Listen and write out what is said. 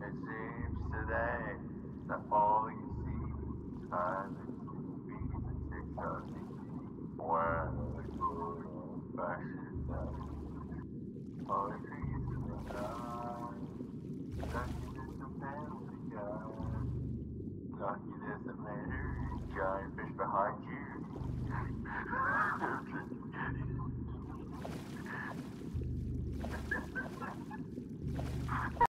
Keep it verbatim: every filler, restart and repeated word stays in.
It seems today that all you see is movies and TikTok. Well, fashion, poetry is